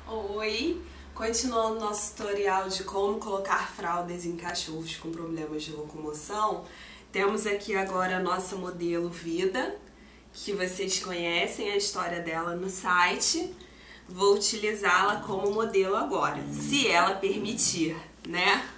Oi! Continuando nosso tutorial de como colocar fraldas em cachorros com problemas de locomoção, temos aqui agora a nossa modelo Vida, que vocês conhecem a história dela no site. Vou utilizá-la como modelo agora, se ela permitir, né?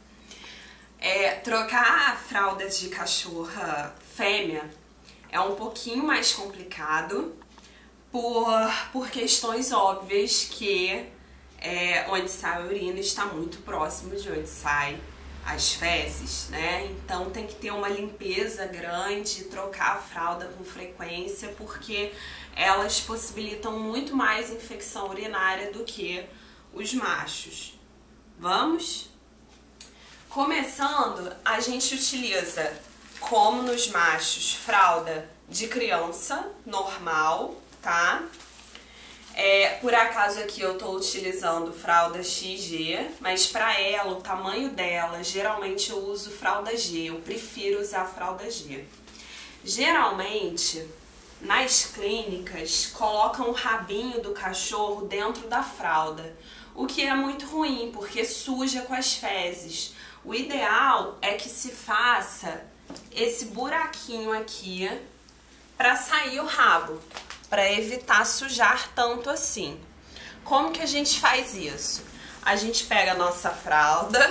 Trocar fraldas de cachorra fêmea é um pouquinho mais complicado por questões óbvias que onde sai a urina está muito próximo de onde sai as fezes, né? Então tem que ter uma limpeza grande, trocar a fralda com frequência, porque elas possibilitam muito mais infecção urinária do que os machos. Vamos? Começando, a gente utiliza, como nos machos, fralda de criança normal, tá? Por acaso aqui eu tô utilizando fralda XG, mas pra ela, o tamanho dela, geralmente eu uso fralda G, eu prefiro usar fralda G. Geralmente, nas clínicas, colocam o rabinho do cachorro dentro da fralda, o que é muito ruim, porque suja com as fezes. O ideal é que se faça esse buraquinho aqui para sair o rabo, para evitar sujar tanto assim. Como que a gente faz isso? A gente pega a nossa fralda,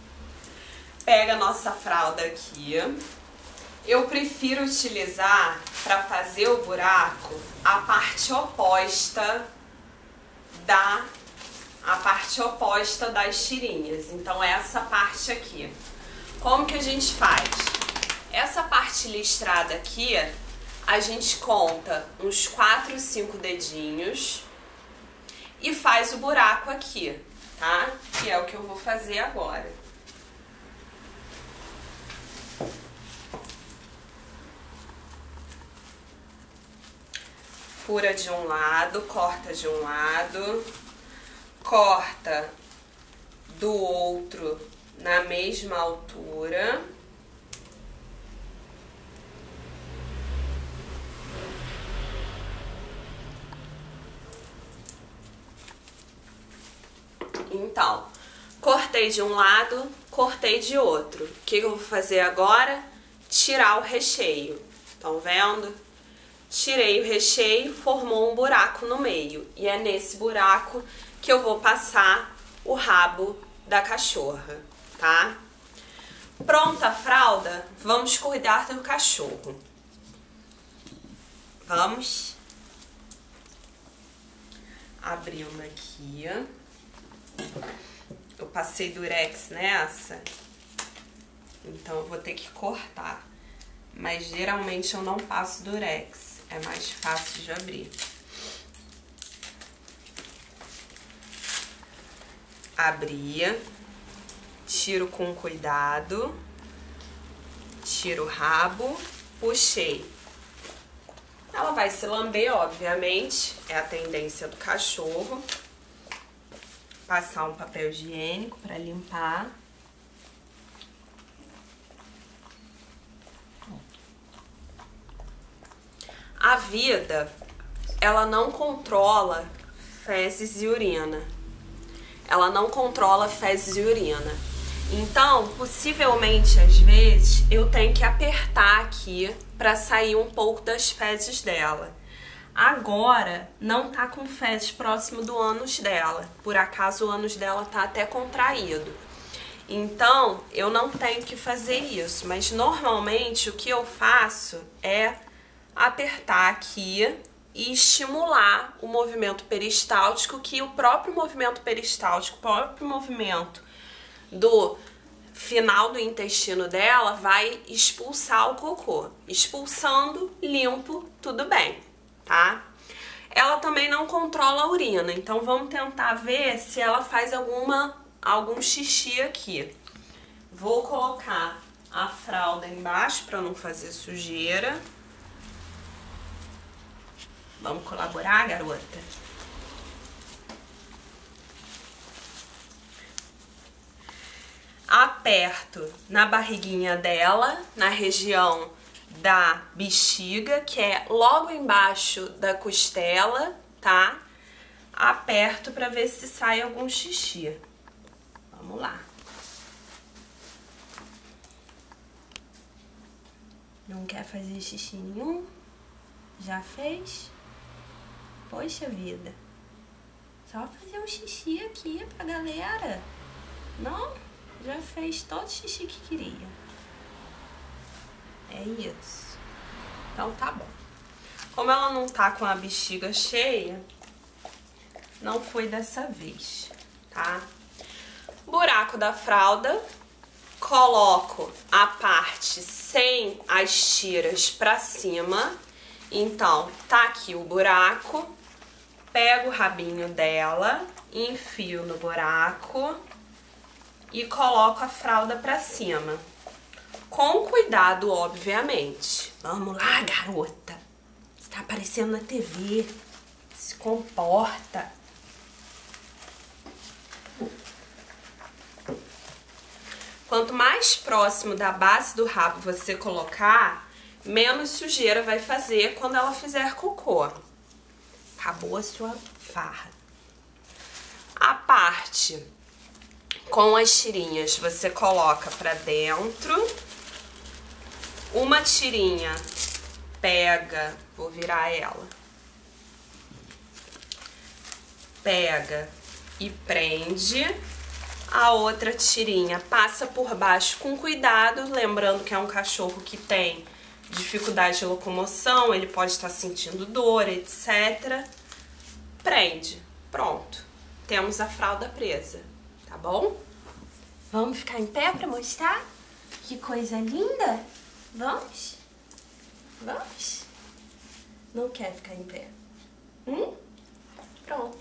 aqui. Eu prefiro utilizar, para fazer o buraco, a parte oposta das tirinhas. Então essa parte aqui. Como que a gente faz? Essa parte listrada aqui, a gente conta uns 4 ou 5 dedinhos e faz o buraco aqui, tá? Que é o que eu vou fazer agora. Fura de um lado, corta de um lado, corta do outro na mesma altura. Então, cortei de um lado, cortei de outro. O que eu vou fazer agora? Tirar o recheio. Estão vendo? Tirei o recheio, formou um buraco no meio. E é nesse buraco que eu vou passar o rabo da cachorra, tá? Pronta a fralda, vamos cuidar do cachorro. Vamos abrir uma aqui. Eu passei durex nessa, então eu vou ter que cortar. Mas geralmente eu não passo durex, é mais fácil de abrir. Abria, tiro com cuidado, tiro o rabo, puxei. Ela vai se lamber, obviamente, é a tendência do cachorro. Passar um papel higiênico para limpar. A Vida, ela não controla fezes e urina. Ela não controla fezes e urina. Então, possivelmente, às vezes, eu tenho que apertar aqui para sair um pouco das fezes dela. Agora, não tá com fezes próximo do ânus dela. Por acaso, o ânus dela tá até contraído. Então, eu não tenho que fazer isso. Mas, normalmente, o que eu faço é apertar aqui e estimular o movimento peristáltico, que o próprio movimento peristáltico, o próprio movimento do final do intestino dela vai expulsar o cocô. Expulsando, limpo, tudo bem, tá? Ela também não controla a urina, então vamos tentar ver se ela faz algum xixi aqui. Vou colocar a fralda embaixo para não fazer sujeira. Vamos colaborar, garota? Aperto na barriguinha dela, na região da bexiga, que é logo embaixo da costela, tá? perto pra ver se sai algum xixi. Vamos lá. Não quer fazer xixi nenhum? Já fez? Poxa vida. Só fazer um xixi aqui pra galera. Não? Já fez todo o xixi que queria. É isso. Então tá bom. Como ela não tá com a bexiga cheia, não foi dessa vez, tá? Buraco da fralda. Coloco a parte sem as tiras pra cima. Então, tá aqui o buraco. Pego o rabinho dela, enfio no buraco e coloco a fralda pra cima. Com cuidado, obviamente. Vamos lá, garota. Você tá aparecendo na TV. Se comporta. Quanto mais próximo da base do rabo você colocar, menos sujeira vai fazer quando ela fizer cocô. Acabou a sua farra. A parte com as tirinhas você coloca pra dentro. Uma tirinha pega, vou virar ela. Pega e prende. A outra tirinha passa por baixo com cuidado, lembrando que é um cachorro que tem dificuldade de locomoção, ele pode estar sentindo dor, etc. Prende. Pronto. Temos a fralda presa, tá bom? Vamos ficar em pé pra mostrar? Que coisa linda! Vamos? Vamos? Não quer ficar em pé? Pronto.